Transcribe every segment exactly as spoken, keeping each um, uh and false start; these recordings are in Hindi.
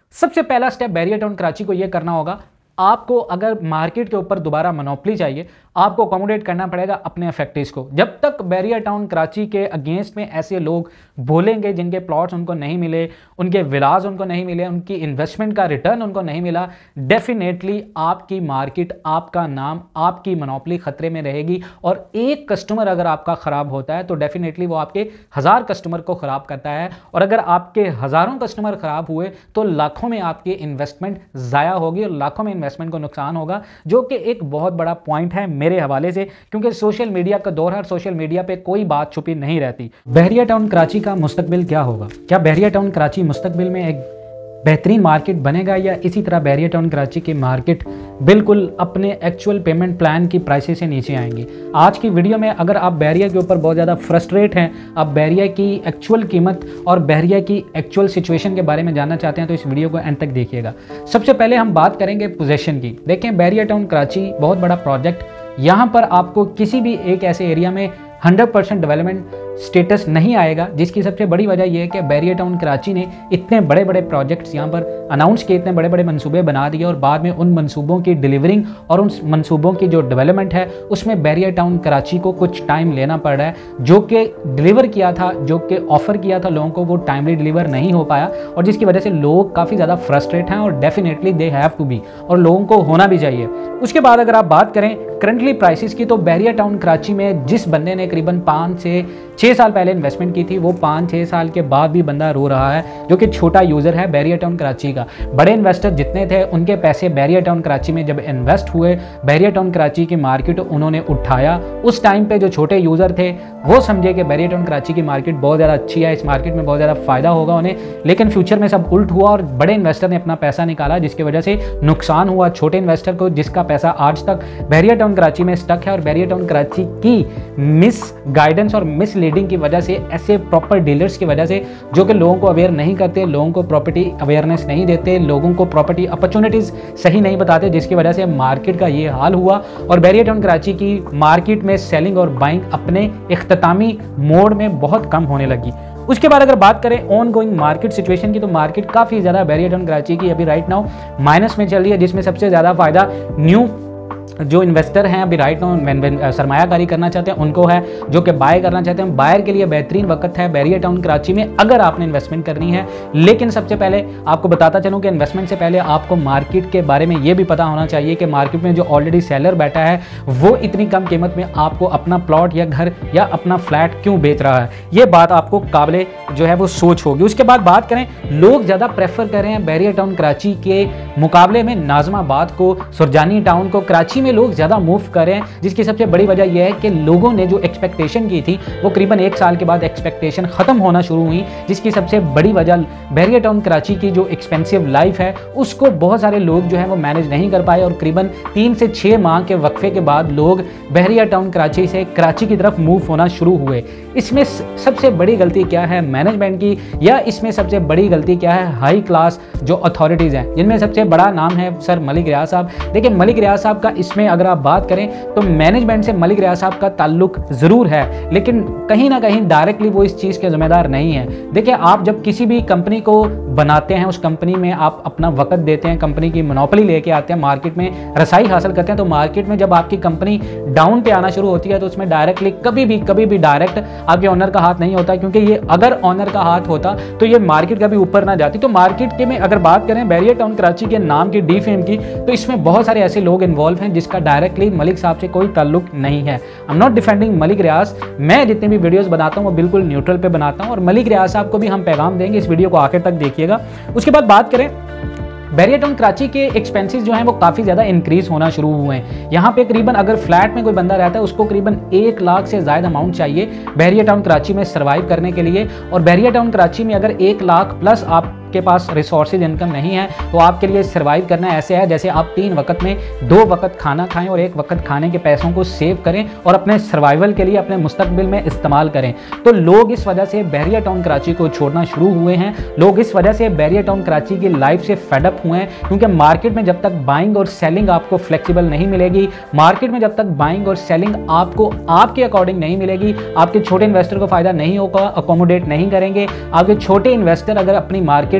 सबसे पहला स्टेप बैरियर टाउन कराची को यह करना होगा, आपको अगर मार्केट के ऊपर दोबारा मोनोपोली चाहिए, आपको अकोमोडेट करना पड़ेगा अपने अफेक्टिव्स को। जब तक बैरियर टाउन कराची के अगेंस्ट में ऐसे लोग बोलेंगे जिनके प्लॉट्स उनको नहीं मिले, उनके विलाज उनको नहीं मिले, उनकी इन्वेस्टमेंट का रिटर्न उनको नहीं मिला, डेफिनेटली आपकी मार्केट, आपका नाम, आपकी मोनोपोली खतरे में रहेगी। और एक कस्टमर अगर आपका ख़राब होता है तो डेफिनेटली वो आपके हज़ार कस्टमर को ख़राब करता है, और अगर आपके हज़ारों कस्टमर ख़राब हुए तो लाखों में आपकी इन्वेस्टमेंट ज़ाया होगी और लाखों में इन्वेस्टमेंट को नुकसान होगा, जो कि एक बहुत बड़ा पॉइंट है मेरे हवाले से, क्योंकि सोशल मीडिया का दौर है, सोशल मीडिया पे कोई बात छुपी नहीं रहती। बैरियर टाउन कराची का मुस्तकबिल क्या होगा? क्या बैरियर टाउन कराची मुस्तकबिल में एक बेहतरीन मार्केट बनेगा, या इसी तरह बैरियर टाउन कराची की मार्केट बिल्कुल अपने एक्चुअल पेमेंट प्लान की प्राइसेस से नीचे आएंगी? आज की वीडियो में अगर आप बैरियर के ऊपर बहुत ज़्यादा फ्रस्ट्रेट हैं, आप बैरियर की एक्चुअल कीमत और बैरियर की एक्चुअल सिचुएशन के बारे में जानना चाहते हैं तो इस वीडियो को एंड तक देखिएगा। सबसे पहले हम बात करेंगे पोजीशन की। देखें, बैरियर टाउन कराची बहुत बड़ा प्रोजेक्ट, यहाँ पर आपको किसी भी एक ऐसे एरिया में हंड्रेड परसेंट डेवलपमेंट स्टेटस नहीं आएगा, जिसकी सबसे बड़ी वजह यह है कि बैरियर टाउन कराची ने इतने बड़े बड़े प्रोजेक्ट्स यहाँ पर अनाउंस किए, इतने बड़े बड़े मंसूबे बना दिए, और बाद में उन मंसूबों की डिलीवरिंग और उन मंसूबों की जो डेवलपमेंट है उसमें बैरियर टाउन कराची को कुछ टाइम लेना पड़ रहा है। जो कि डिलीवर किया था, जो कि ऑफर किया था लोगों को, वो टाइमली डिलीवर नहीं हो पाया, और जिसकी वजह से लोग काफ़ी ज़्यादा फ्रस्ट्रेट हैं, और definitely they have to be, और लोगों को होना भी चाहिए। उसके बाद अगर आप बात करें करंटली प्राइसेस की, तो बैरियर टाउन कराची में जिस बंदे ने करीबन पाँच से छः साल पहले इन्वेस्टमेंट की थी, वो पाँच छः साल के बाद भी बंदा रो रहा है, जो कि छोटा यूज़र है बैरियर टाउन कराची का। बड़े इन्वेस्टर जितने थे उनके पैसे बैरियर टाउन कराची में जब इन्वेस्ट हुए, बैरियर टाउन कराची की मार्केट उन्होंने उठाया, उस टाइम पे जो छोटे यूज़र थे वो समझे कि बैरियर टाउन कराची की मार्केट बहुत ज़्यादा अच्छी है, इस मार्केट में बहुत ज़्यादा फ़ायदा होगा उन्हें, लेकिन फ्यूचर में सब उल्ट हुआ और बड़े इन्वेस्टर ने अपना पैसा निकाला, जिसकी वजह से नुकसान हुआ छोटे इन्वेस्टर को, जिसका पैसा आज तक बैरियर टाउन कराची में स्टक है। और बैरियर टाउन कराची की मिस गाइडेंस और मिसलीडिंग की वजह से, ऐसे प्रॉपर डीलर्स की वजह से जो कि लोगों को अवेयर नहीं करते, लोगों को प्रॉपर्टी अवेयरनेस नहीं देते, लोगों को प्रॉपर्टी अपॉर्चुनिटीज़ सही नहीं बताते, जिसकी वजह से मार्केट का ये हाल हुआ। और बैरियर टाउन कराची की मार्केट में सेलिंग और बाइंग अपने इख्तितामी मोड में बहुत कम होने लगी। उसके बाद अगर बात करें ऑन गोइंग मार्केट सिचुएशन की, तो मार्केट काफ़ी ज़्यादा बैरियर टाउन कराची की अभी राइट नाउ माइनस में चल रही है, जिसमें सबसे ज़्यादा फ़ायदा न्यू जो इन्वेस्टर हैं अभी राइट नाउ सरमायाकारी करना चाहते हैं उनको है, जो कि बाय करना चाहते हैं। बायर के लिए बेहतरीन वक्त है बैरियर टाउन कराची में अगर आपने इन्वेस्टमेंट करनी है। लेकिन सबसे पहले आपको बताता चलूं कि इन्वेस्टमेंट से पहले आपको मार्केट के बारे में ये भी पता होना चाहिए कि मार्केट में जो ऑलरेडी सेलर बैठा है वो इतनी कम कीमत में आपको अपना प्लॉट या घर या अपना फ्लैट क्यों बेच रहा है, ये बात आपको काबिले जो है वो सोच होगी। उसके बाद बात करें, लोग ज़्यादा प्रेफर कर रहे हैं बैरियर टाउन कराची के मुकाबले में नाजमाबाद को, सुरजानी टाउन को। कराची में लोग ज़्यादा मूव कर रहे हैं, जिसकी सबसे बड़ी वजह यह है कि लोगों ने जो एक्सपेक्टेशन की थी वो करीबन एक साल के बाद एक्सपेक्टेशन ख़त्म होना शुरू हुई, जिसकी सबसे बड़ी वजह बैरियर टाउन कराची की जो एक्सपेंसिव लाइफ है उसको बहुत सारे लोग जो है वो मैनेज नहीं कर पाए, और करीबन तीन से छः माह के वक्फे के बाद लोग बैरियर टाउन कराची से कराची की तरफ मूव होना शुरू हुए। इसमें सबसे बड़ी गलती क्या है मैनेजमेंट की, या इसमें सबसे बड़ी गलती क्या है हाई क्लास जो अथॉरिटीज़ हैं, जिनमें सबसे बड़ा नाम है सर मलिक रियाज साहब। देखिए, मलिक रियाज साहब का इसमें अगर आप बात करें तो मैनेजमेंट से मलिक रियाज साहब का ताल्लुक ज़रूर है, लेकिन कहीं ना कहीं डायरेक्टली वो इस चीज़ के ज़िम्मेदार नहीं है। देखिए, आप जब किसी भी कंपनी को बनाते हैं, उस कंपनी में आप अपना वक्त देते हैं, कंपनी की मोनोपोली लेके आते हैं, मार्केट में रसाई हासिल करते हैं, तो मार्केट में जब आपकी कंपनी डाउन पे आना शुरू होती है तो उसमें डायरेक्टली कभी भी कभी भी डायरेक्ट आपके ऑनर का हाथ नहीं होता, क्योंकि ये अगर ऑनर का हाथ होता तो ये मार्केट कभी ऊपर ना जाती। तो मार्केट के में अगर बात करें बैरियर टाउन कराची के नाम की, डी फेम की, तो इसमें बहुत सारे ऐसे लोग इन्वॉल्व हैं जिसका डायरेक्टली मलिक साहब से कोई ताल्लुक नहीं है। I am not defending Malik Riaz, मैं जितने भी वीडियोस बनाता हूं वो बिल्कुल न्यूट्रल पे बनाता हूं, और मलिक रियाज साहब को भी हम पैगाम देंगे, इस वीडियो को आखिर तक देखिएगा। उसके बाद बात करें, बैरियर टाउन कराची के एक्सपेंसेस जो हैं वो काफ़ी ज़्यादा इंक्रीज होना शुरू हुए हैं। यहाँ पे करीबन अगर फ्लैट में कोई बंदा रहता है उसको करीबन एक लाख से ज़्यादा अमाउंट चाहिए बैरियर टाउन कराची में सर्वाइव करने के लिए, और बैरियर टाउन कराची में अगर एक लाख प्लस आप के पास रिसोर्सेज इनकम नहीं है तो आपके लिए सर्वाइव करना ऐसे है जैसे आप तीन वक्त में दो वक्त खाना खाएं और एक वक्त खाने के पैसों को सेव करें और अपने सर्वाइवल के लिए अपने मुस्तकबिल में इस्तेमाल करें। तो लोग इस वजह से बैरियर टाउन कराची को छोड़ना शुरू हुए हैं, लोग इस वजह से बैरियर टाउन कराची की लाइफ से फेडअप हुए हैं, क्योंकि मार्केट में जब तक बाइंग और सेलिंग आपको फ्लेक्सिबल नहीं मिलेगी, मार्केट में जब तक बाइंग और सेलिंग आपको आपके अकॉर्डिंग नहीं मिलेगी, आपके छोटे इन्वेस्टर को फायदा नहीं होगा, अकोमोडेट नहीं करेंगे। आपके छोटे इन्वेस्टर अगर अपनी मार्केट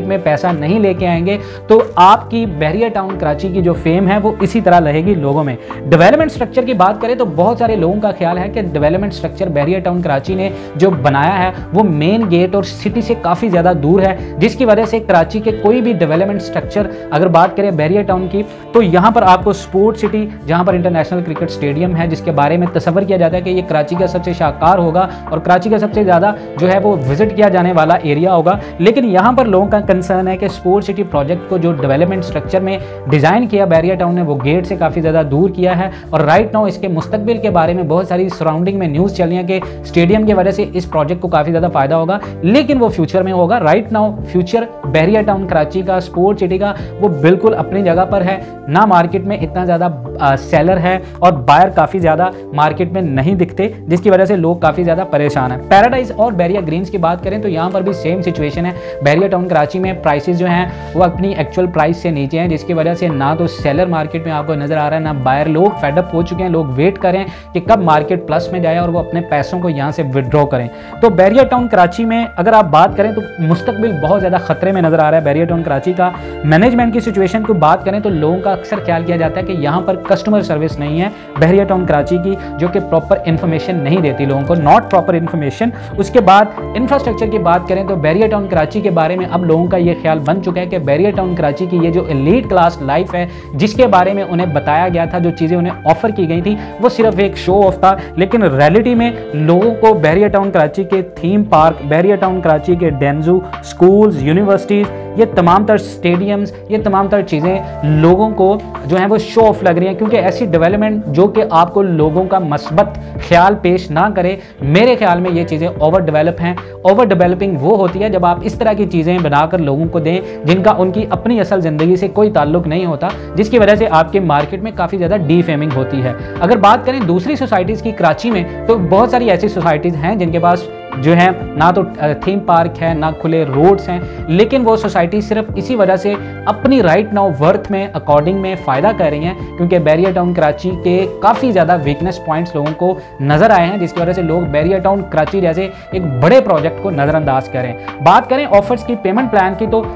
में पैसा नहीं लेके आएंगे तो आपकी बैरियर टाउन कराची की जो फेम है वो इसी तरह रहेगी लोगों में। डेवलपमेंट स्ट्रक्चर की बात करें तो बहुत सारे लोगों का ख्याल है कि development structure barrier town Karachi ने जो बनाया है वो मेन गेट और सिटी से काफ़ी ज़्यादा दूर है, जिसकी वजह से कराची के कोई भी डेवलपमेंट स्ट्रक्चर अगर बात करें बैरियर टाउन की तो यहाँ पर आपको स्पोर्ट सिटी, जहाँ पर इंटरनेशनल क्रिकेट स्टेडियम है जिसके बारे में तस्वर किया जाता है कि ये कराची का सबसे शाहकार होगा और कराची का सबसे ज़्यादा जो है वो विजिट किया जाने वाला एरिया होगा। लेकिन यहाँ पर लोगों का कंसर्न है कि स्पोर्ट सिटी प्रोजेक्ट को जो डेवलपमेंट स्ट्रक्चर में डिज़ाइन किया बैरियर टाउन ने वो गेट से काफ़ी ज़्यादा दूर किया है और राइट नाउ इसके मुस्तकबिल के बारे में बहुत सारी सराउंडिंग में न्यूज़ चल रही है कि स्टेडियम की वजह से इस प्रोजेक्ट को काफ़ी ज़्यादा फायदा होगा, लेकिन वो फ्यूचर में होगा। Right now future barrier town Karachi का, स्पोर्ट सिटी का, वो बिल्कुल अपनी जगह पर है। ना मार्केट में इतना ज़्यादा सेलर है और बायर काफ़ी ज़्यादा मार्केट में नहीं दिखते, जिसकी वजह से लोग काफ़ी ज़्यादा परेशान हैं। पैराडाइज और बैरियर ग्रीन्स की बात करें तो यहाँ पर भी सेम सिचुएशन है। बैरियर टाउन कराची में प्राइसेस जो हैं वो अपनी एक्चुअल प्राइस से नीचे हैं, जिसकी वजह से ना तो सेलर मार्केट में आपको नज़र आ रहा है ना बायर। लोग फेडअप हो चुके हैं, लोग वेट करें कि कब मार्केट प्लस में जाए और वो अपने पैसों को यहाँ से विड्रॉ करें। तो बैरियर टाउन कराची में अगर आप बात करें तो मुस्तकबिल बहुत ज़्यादा खतरे में नज़र आ रहा है बैरियर टाउन कराची का। मैनेजमेंट की सिचुएशन को बात करें तो लोगों का अक्सर ख्याल किया जाता है कि यहाँ पर कस्टमर सर्विस नहीं है बैरियर टाउन कराची की, जो कि प्रॉपर इन्फॉर्मेशन नहीं देती लोगों को, नॉट प्रॉपर इन्फॉर्मेशन। उसके बाद इंफ्रास्ट्रक्चर की बात करें तो बैरियर टाउन कराची के बारे में अब लोगों का ये ख्याल बन चुका है कि बैरियर टाउन कराची की ये जो एलीट क्लास लाइफ है जिसके बारे में उन्हें बताया गया था, जो चीज़ें उन्हें ऑफर की गई थी, वो सिर्फ एक शो ऑफ था। लेकिन रियलिटी में लोगों को बैरियर टाउन कराची के theme park, barrier town Karachi के डेंजू, स्कूल्स, यूनिवर्सिटीज़, ये तमाम तर स्टेडियम्स, ये तमाम तर चीज़ें लोगों को जो है वो शो ऑफ लग रही हैं, क्योंकि ऐसी डेवलपमेंट जो कि आपको लोगों का मस्बत ख्याल पेश ना करे, मेरे ख्याल में ये चीज़ें ओवर डेवलप हैं। ओवर डेवलपिंग वो होती है जब आप इस तरह की चीज़ें बनाकर लोगों को दें जिनका उनकी अपनी असल ज़िंदगी से कोई ताल्लुक नहीं होता, जिसकी वजह से आपके मार्केट में काफ़ी ज़्यादा डीफेमिंग होती है। अगर बात करें दूसरी सोसाइटीज़ की कराची में तो बहुत सारी ऐसी सोसाइटीज़ हैं जिनके पास जो है ना तो थीम पार्क है ना खुले रोड्स हैं, लेकिन वो सोसाइटी सिर्फ इसी वजह से अपनी राइट नाउ वर्थ में अकॉर्डिंग में फ़ायदा कर रही हैं, क्योंकि बैरियर टाउन कराची के काफ़ी ज़्यादा वीकनेस पॉइंट्स लोगों को नज़र आए हैं, जिसकी वजह से लोग बैरियर टाउन कराची जैसे एक बड़े प्रोजेक्ट को नज़रअंदाज करें। बात करें ऑफर्स की, पेमेंट प्लान की, तो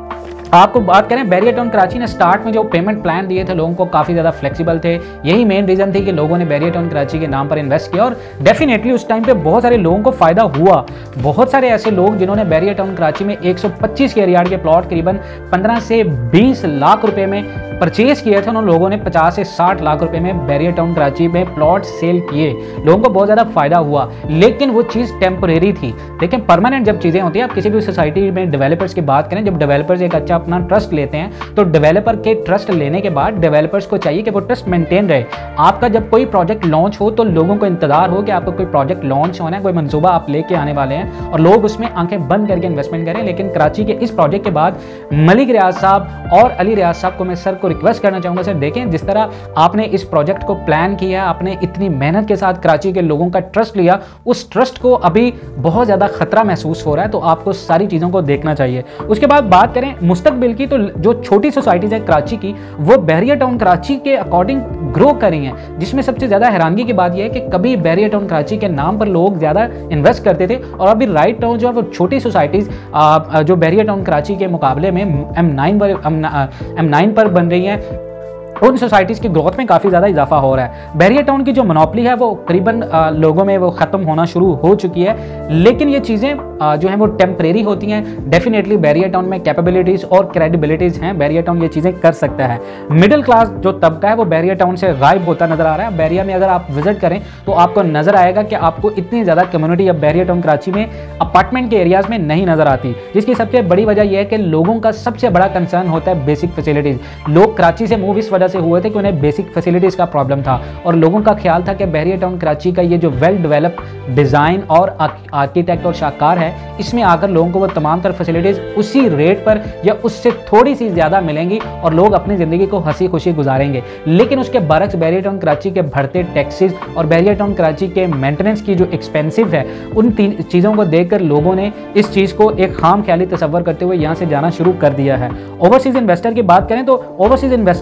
आपको बात करें बैरियर टाउन कराची ने स्टार्ट में जो पेमेंट प्लान दिए थे लोगों को काफ़ी ज़्यादा फ्लेक्सिबल थे। यही मेन रीज़न थी कि लोगों ने बैरियर टाउन कराची के नाम पर इन्वेस्ट किया और डेफिनेटली उस टाइम पे बहुत सारे लोगों को फ़ायदा हुआ। बहुत सारे ऐसे लोग जिन्होंने बैरियर टाउन कराची में एक सौ पच्चीस के यार्ड के प्लॉट करीबन पंद्रह से बीस लाख रुपए में परचेज किए थे, उन लोगों ने पचास से साठ लाख रुपए में बैरियर टाउन कराची में प्लॉट सेल किए। लोगों को बहुत ज़्यादा फायदा हुआ, लेकिन वो चीज़ टेम्परेरी थी। लेकिन परमानेंट जब चीज़ें होती हैं, आप किसी भी सोसाइटी में डेवलपर्स की बात करें, जब डेवलपर्स एक अच्छा अपना ट्रस्ट लेते हैं तो डेवलपर के ट्रस्ट लेने के बाद डेवलपर्स को चाहिए कि वो ट्रस्ट मेंटेन रहे। आपका जब कोई प्रोजेक्ट लॉन्च हो तो लोगों को इंतजार हो कि आपका कोई प्रोजेक्ट लॉन्च होना है, कोई मंसूबा आप लेके आने वाले हैं और लोग उसमें आंखें बंद करके इन्वेस्टमेंट करें। लेकिन कराची के इस प्रोजेक्ट के बाद मलिक रियाज साहब और अली रियाज साहब को मैं सर को रिक्वेस्ट करना चाहूँगा, सर देखें जिस तरह आपने इस प्रोजेक्ट को प्लान किया, आपने इतनी मेहनत के साथ कराची के लोगों का ट्रस्ट लिया, उस ट्रस्ट को अभी बहुत ज़्यादा खतरा महसूस हो रहा है, तो आपको सारी चीज़ों को देखना चाहिए। उसके बाद बात करें मुस्तकबिल की, तो जो छोटी सोसाइटीज़ है कराची की वो बैरियर टाउन कराची के अकॉर्डिंग ग्रो कर रही हैं, जिसमें सबसे ज़्यादा हैरानगी की बात यह है कि कभी बैरियर टाउन कराची के नाम पर लोग ज़्यादा इन्वेस्ट करते थे और अभी राइट टाउन जो है वो छोटी सोसाइटीज़ जो बैरियर टाउन कराची के मुकाबले में एम नाइन पर एम नाइन पर बन रही हैं, उन सोसाइटीज़ की ग्रोथ में काफ़ी ज़्यादा इजाफा हो रहा है। बैरियर टाउन की जो मोनोपोली है वो करीबन लोगों में वो ख़त्म होना शुरू हो चुकी है, लेकिन ये चीज़ें जो हैं वो टेम्परेरी होती हैं। डेफिनेटली बैरियर टाउन में कैपेबिलिटीज़ और क्रेडिबिलिटीज़ हैं, बैरियर टाउन ये चीज़ें कर सकता है। मिडिल क्लास जो तबका है वो बैरियर टाउन से गायब होता नज़र आ रहा है। बैरियर में अगर आप विजिट करें तो आपको नज़र आएगा कि आपको इतनी ज़्यादा कम्युनिटी अब बैरियर टाउन कराची में अपार्टमेंट के एरियाज़ में नहीं नज़र आती, जिसकी सबसे बड़ी वजह यह है कि लोगों का सबसे बड़ा कंसर्न होता है बेसिक फैसिलिटीज़। लोग कराची से मूव इस वजह से हुए थे कि उन्हें बेसिक फैसिलिटीज़ का प्रॉब्लम था और लोगों का ख्याल था कि बैरियर टाउन कराची का ये जो वेल डेवलप डिज़ाइन और आर्किटेक्ट और शाहकार है, इसमें आकर लोगों को वो तमाम तर फैसिलिटीज़ उसी रेट पर या उससे थोड़ी सी ज़्यादा मिलेंगी और लोग अपनी ज़िंदगी को हंसी खुशी गुजारेंगे। लेकिन उसके बरक्स बैरियर टाउन कराची के बढ़ते टैक्सेस और बैरियर टाउन कराची के मेंटेनेंस की जो एक्सपेंसिव है, उन तीन चीज़ों को देखकर लोगों ने इस चीज़ को एक खाम ख्याली तस्वर करते हुए यहाँ से जाना शुरू कर दिया है। ओवरसीज़ इन्वेस्टर की बात करें तो ओवरसीज़ इन्वेस्टर भी अब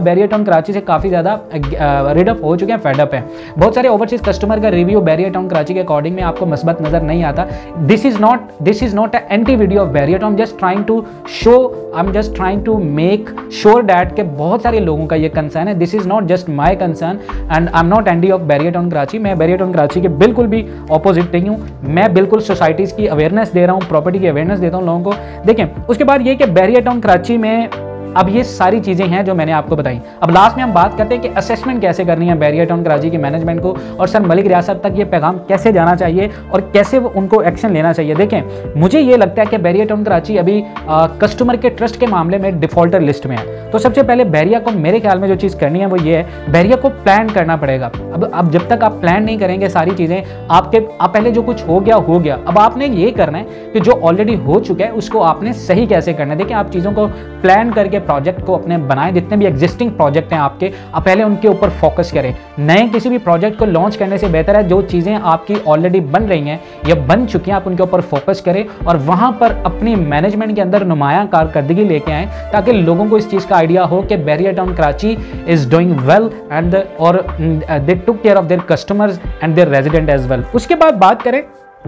बैरियर टाउन कराची से काफ़ी ज़्यादा रीड अप हो चुके हैं, फेड अप हैं। बहुत सारे ओवरसीज कस्टमर का रिव्यू बैरियर टाउन कराची के अकॉर्डिंग में आपको मस्बत नज़र नहीं आता। This is not this is not a anti video of barrier town, just trying to show I am just trying to make sure that के बहुत सारे लोगों का ये कंसर्न है। This is not just my concern and I am not anti of barrier town Karachi. मैं बैरियर टाउन कराची के बिल्कुल भी ऑपोजिट नहीं हूँ। मैं बिल्कुल सोसाइटीज़ की अवेयरनेस दे रहा हूँ, प्रॉपर्टी की अवेयरनेस देता हूँ लोगों को। देखें, उसके बाद ये कि बैरियर टाउन कराची में अब ये सारी चीज़ें हैं जो मैंने आपको बताई। अब लास्ट में हम बात करते हैं कि असेसमेंट कैसे करनी है बैरियर टाउन कराची की मैनेजमेंट को, और सर मलिक रियासत तक ये पैगाम कैसे जाना चाहिए और कैसे वो उनको एक्शन लेना चाहिए। देखें, मुझे ये लगता है कि बैरियर टाउन कराची अभी आ, कस्टमर के ट्रस्ट के मामले में डिफॉल्टर लिस्ट में है। तो सबसे पहले बैरिया को मेरे ख्याल में जो चीज़ करनी है वो ये है, बैरिया को प्लान करना पड़ेगा। अब अब जब तक आप प्लान नहीं करेंगे सारी चीज़ें आपके आप पहले जो कुछ हो गया हो गया। अब आपने ये करना है कि जो ऑलरेडी हो चुका है उसको आपने सही कैसे करना है। देखिए, आप चीज़ों को प्लान करके प्रोजेक्ट को अपने बनाएं। जितने भी एग्जिस्टिंग प्रोजेक्ट हैं आपके, आप पहले उनके ऊपर फोकस करें। नए किसी भी प्रोजेक्ट को लॉन्च करने से बेहतर है जो चीज़ें आपकी ऑलरेडी बन रही हैं या बन चुकी हैं, आप उनके ऊपर फोकस करें और वहां पर अपनी मैनेजमेंट के अंदर नुमायां कारकर्दगी लेके आएँ, ताकि लोगों को इस चीज़ का आइडिया हो कि barrier town Karachi is doing well and और they took care of their customers and their resident as well. उसके बाद बात करें,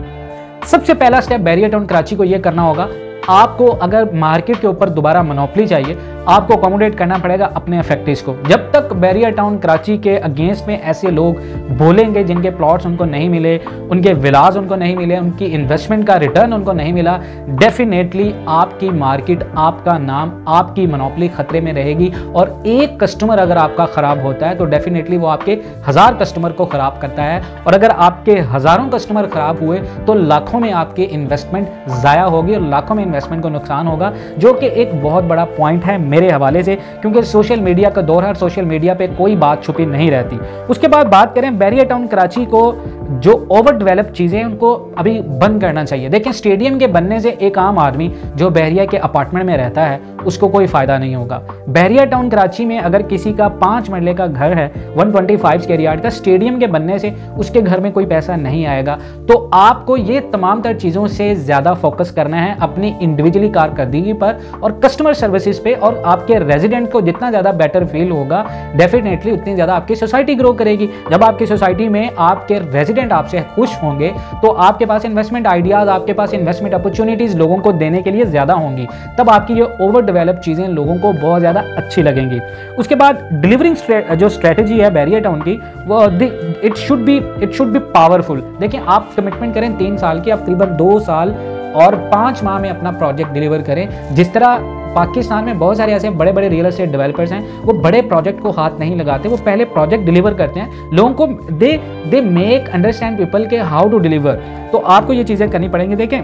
सबसे पहला स्टेप बैरियर टाउन कराची को यह करना होगा, आपको अगर मार्केट के ऊपर दोबारा मोनोपोली चाहिए, आपको अकोमोडेट करना पड़ेगा अपने अफेक्टिव्स को। जब तक बैरियर टाउन कराची के अगेंस्ट में ऐसे लोग बोलेंगे जिनके प्लॉट्स उनको नहीं मिले, उनके विलाज उनको नहीं मिले, उनकी इन्वेस्टमेंट का रिटर्न उनको नहीं मिला, डेफिनेटली आपकी मार्केट, आपका नाम, आपकी मोनोपोली खतरे में रहेगी। और एक कस्टमर अगर आपका ख़राब होता है तो डेफिनेटली वो आपके हज़ार कस्टमर को ख़राब करता है, और अगर आपके हज़ारों कस्टमर ख़राब हुए तो लाखों में आपकी इन्वेस्टमेंट ज़ाया होगी और लाखों में इन्वेस्टमेंट को नुकसान होगा, जो कि एक बहुत बड़ा पॉइंट है मेरे हवाले से, क्योंकि सोशल मीडिया का दौर है, सोशल मीडिया पे कोई बात छुपी नहीं रहती। उसके बाद बात करें बैरियर टाउन कराची को, जो ओवर डेवलप चीज़ें उनको अभी बंद करना चाहिए। देखिए, स्टेडियम के बनने से एक आम आदमी जो बैरिया के अपार्टमेंट में रहता है उसको कोई फ़ायदा नहीं होगा। बैरियर टाउन कराची में अगर किसी का पाँच मरले का घर है एक सौ पच्चीस स्क्वायर यार्ड का, स्टेडियम के बनने से उसके घर में कोई पैसा नहीं आएगा। तो आपको ये तमाम तर चीज़ों से ज़्यादा फोकस करना है अपनी इंडिविजुअली कारकर्दगी पर और कस्टमर सर्विसेज पे, और आपके रेजिडेंट को जितना ज़्यादा बेटर फील होगा डेफिनेटली उतनी ज़्यादा आपकी सोसाइटी ग्रो करेगी। जब आपकी सोसाइटी में आपके रेजिडेंट आपसे खुश होंगे तो आपके पास इन्वेस्टमेंट आइडियाज़, आपके पास इन्वेस्टमेंट अपॉर्चुनिटीज़ लोगों को देने के लिए ज़्यादा होंगी, तब आपकी ये ओवर डेवलप चीज़ें लोगों को बहुत ज़्यादा अच्छी लगेंगी। उसके बाद डिलीवरिंग जो स्ट्रेटजी है बैरियर टाउन की, वो it should be it should be powerful. देखिए, आप कमिटमेंट करें तीन साल की, आप तकरीबन दो साल और पाँच माह में अपना प्रोजेक्ट डिलीवर करें। जिस तरह पाकिस्तान में बहुत सारे ऐसे बड़े बड़े रियल एस्टेट डेवलपर्स हैं, वो बड़े प्रोजेक्ट को हाथ नहीं लगाते, वो पहले प्रोजेक्ट डिलीवर करते हैं लोगों को, they they make understand people के हाउ टू डिलीवर। तो आपको ये चीज़ें करनी पड़ेंगी। देखें,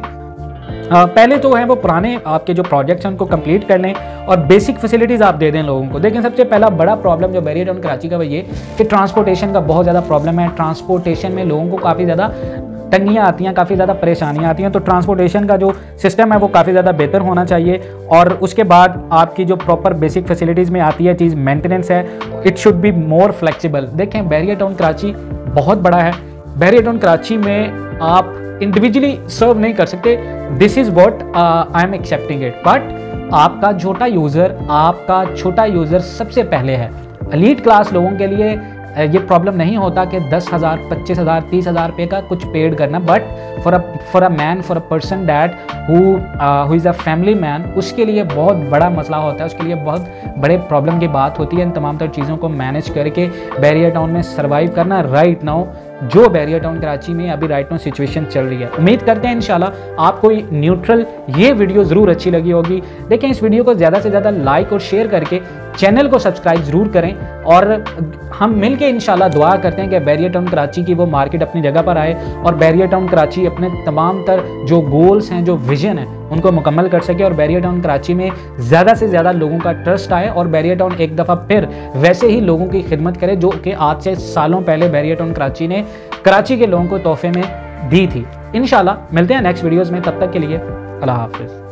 आ, पहले तो है वो पुराने आपके जो प्रोजेक्ट्स हैं उनको कंप्लीट कर लें और बेसिक फैसिलिटीज़ आप दे दें लोगों को। देखें, सबसे पहला बड़ा प्रॉब्लम जो बैरियर टाउन कराची का वो ये कि ट्रांसपोर्टेशन का बहुत ज़्यादा प्रॉब्लम है। ट्रांसपोर्टेशन में लोगों को काफ़ी ज़्यादा तंगियाँ आती हैं, काफ़ी ज़्यादा परेशानियाँ आती हैं, तो ट्रांसपोर्टेशन का जो सिस्टम है वो काफ़ी ज़्यादा बेहतर होना चाहिए। और उसके बाद आपकी जो प्रॉपर बेसिक फैसिलिटीज़ में आती है चीज़ मेंटेनेंस है, it should be more flexible. देखें, बैरियर टाउन कराची बहुत बड़ा है। बैरियर टाउन कराची में आप इंडिविजुअली सर्व नहीं कर सकते, this is what I am excepting it, but आपका छोटा यूज़र आपका छोटा यूज़र सबसे पहले है। एलीट क्लास लोगों के लिए ये प्रॉब्लम नहीं होता कि दस हज़ार पच्चीस हज़ार तीस हज़ार रुपये का कुछ पेड करना, but for a for a man for a person that who who is a family man, उसके लिए बहुत बड़ा मसला होता है, उसके लिए बहुत बड़े प्रॉब्लम की बात होती है इन तमाम तर चीज़ों को मैनेज करके बैरियर टाउन में सर्वाइव करना। राइट नाउ जो बैरियर टाउन कराची में अभी राइट नाउ सिचुएशन चल रही है, उम्मीद करते हैं इंशाल्लाह आपको न्यूट्रल ये वीडियो ज़रूर अच्छी लगी होगी। देखें, इस वीडियो को ज़्यादा से ज़्यादा लाइक और शेयर करके चैनल को सब्सक्राइब ज़रूर करें, और हम मिल के इंशाल्लाह दुआ करते हैं कि बैरियर टाउन कराची की वो मार्केट अपनी जगह पर आए और बैरियर टाउन कराची अपने तमाम तर जो गोल्स हैं, जो विजन है, उनको मुकम्मल कर सके और बैरियर टाउन कराची में ज़्यादा से ज़्यादा लोगों का ट्रस्ट आए और बैरियर टाउन एक दफ़ा फिर वैसे ही लोगों की खिदमत करे जो कि आज से सालों पहले बैरियर टाउन कराची ने कराची के लोगों को तोहफे में दी थी। इंशाल्लाह मिलते हैं नेक्स्ट वीडियोज़ में, तब तक के लिए अल्लाह हाफ़िज़।